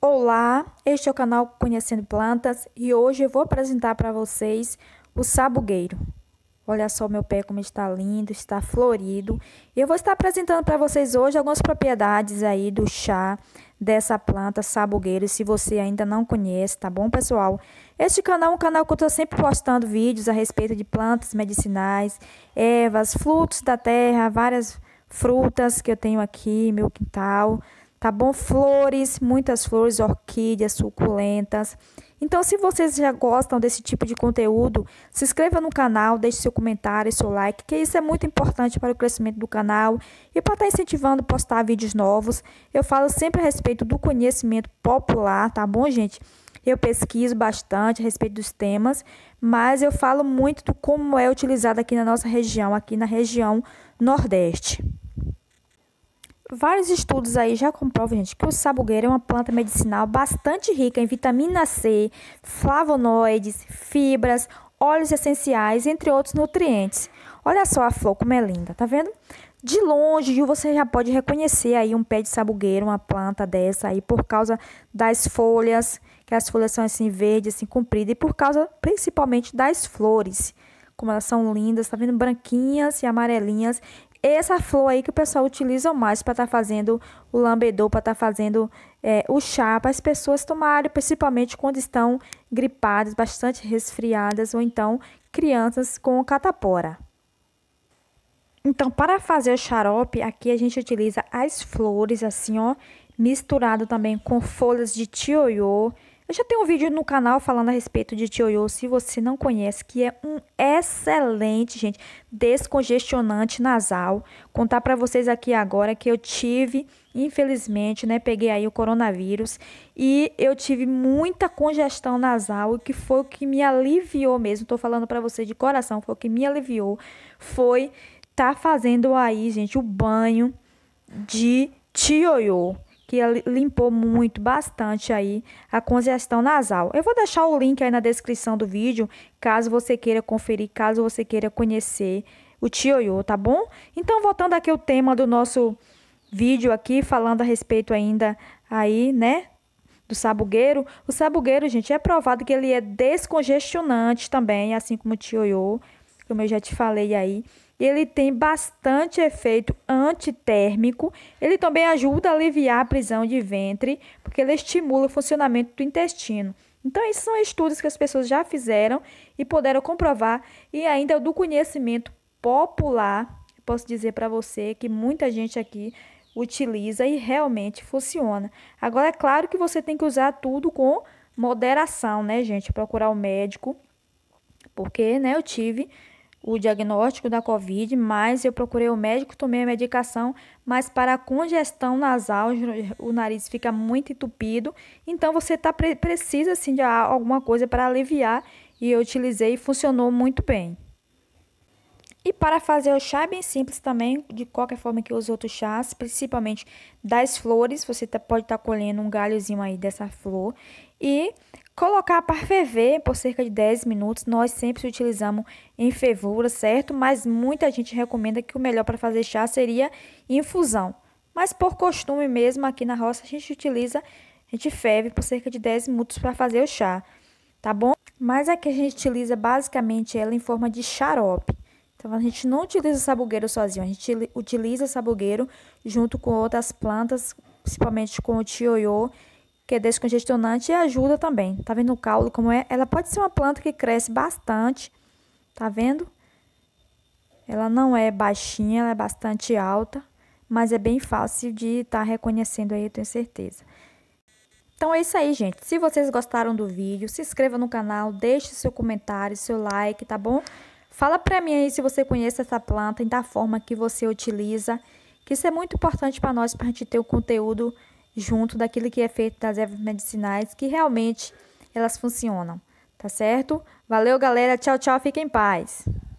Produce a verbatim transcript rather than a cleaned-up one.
Olá, este é o canal Conhecendo Plantas e hoje eu vou apresentar para vocês o sabugueiro. Olha só o meu pé como está lindo, está florido. Eu vou estar apresentando para vocês hoje algumas propriedades aí do chá dessa planta sabugueiro, se você ainda não conhece, tá bom, pessoal? Este canal é um canal que eu estou sempre postando vídeos a respeito de plantas medicinais, ervas, frutos da terra, várias frutas que eu tenho aqui no meu quintal. Tá bom? Flores, muitas flores, orquídeas, suculentas. Então, se vocês já gostam desse tipo de conteúdo, se inscreva no canal, deixe seu comentário, seu like, que isso é muito importante para o crescimento do canal e para estar incentivando a postar vídeos novos. Eu falo sempre a respeito do conhecimento popular, tá bom, gente? Eu pesquiso bastante a respeito dos temas, mas eu falo muito do como é utilizado aqui na nossa região, aqui na região Nordeste. Vários estudos aí já comprovam, gente, que o sabugueiro é uma planta medicinal bastante rica em vitamina C, flavonoides, fibras, óleos essenciais, entre outros nutrientes. Olha só a flor como é linda, tá vendo? De longe você já pode reconhecer aí um pé de sabugueiro, uma planta dessa aí, por causa das folhas, que as folhas são assim verdes, assim compridas, e por causa principalmente das flores, como elas são lindas, tá vendo? Branquinhas e amarelinhas. Essa flor aí que o pessoal utiliza mais para estar tá fazendo o lambedor, para estar tá fazendo é, o chá para as pessoas tomarem, principalmente quando estão gripadas, bastante resfriadas, ou então crianças com catapora. Então, para fazer o xarope, aqui a gente utiliza as flores, assim, ó, misturado também com folhas de tioiô. Eu já tenho um vídeo no canal falando a respeito de tioiô, se você não conhece, que é um excelente, gente, descongestionante nasal. Contar para vocês aqui agora que eu tive, infelizmente, né, peguei aí o coronavírus e eu tive muita congestão nasal, e que foi o que me aliviou mesmo, tô falando para vocês de coração, foi o que me aliviou, foi tá fazendo aí, gente, o banho de tioiô, que limpou muito, bastante aí a congestão nasal. Eu vou deixar o link aí na descrição do vídeo, caso você queira conferir, caso você queira conhecer o tioiô, tá bom? Então, voltando aqui ao tema do nosso vídeo aqui, falando a respeito ainda aí, né, do sabugueiro. O sabugueiro, gente, é provado que ele é descongestionante também, assim como o tioiô, como eu já te falei aí. Ele tem bastante efeito antitérmico. Ele também ajuda a aliviar a prisão de ventre, porque ele estimula o funcionamento do intestino. Então, esses são estudos que as pessoas já fizeram e puderam comprovar. E ainda do conhecimento popular, posso dizer para você que muita gente aqui utiliza e realmente funciona. Agora, é claro que você tem que usar tudo com moderação, né, gente? Procurar o médico, porque, né, eu tive o diagnóstico da Covid, mas eu procurei o médico, tomei a medicação, mas para a congestão nasal, o nariz fica muito entupido, então você tá, precisa assim, de alguma coisa para aliviar, e eu utilizei e funcionou muito bem. E para fazer o chá é bem simples também, de qualquer forma que os outros chás, principalmente das flores, você tá, pode estar tá colhendo um galhozinho aí dessa flor e colocar para ferver por cerca de dez minutos. Nós sempre utilizamos em fervura, certo? Mas muita gente recomenda que o melhor para fazer chá seria infusão. Mas por costume mesmo, aqui na roça, a gente utiliza, a gente ferve por cerca de dez minutos para fazer o chá, tá bom? Mas aqui a gente utiliza basicamente ela em forma de xarope. Então, a gente não utiliza sabugueiro sozinho, a gente utiliza sabugueiro junto com outras plantas, principalmente com o tioiô, que é descongestionante e ajuda também. Tá vendo o caule como é? Ela pode ser uma planta que cresce bastante, tá vendo? Ela não é baixinha, ela é bastante alta, mas é bem fácil de estar tá reconhecendo aí, eu tenho certeza. Então é isso aí, gente. Se vocês gostaram do vídeo, se inscreva no canal, deixe seu comentário, seu like, tá bom? Fala pra mim aí se você conhece essa planta e da forma que você utiliza, que isso é muito importante para nós, pra gente ter o conteúdo junto daquilo que é feito das ervas medicinais, que realmente elas funcionam, tá certo? Valeu, galera. Tchau, tchau. Fiquem em paz.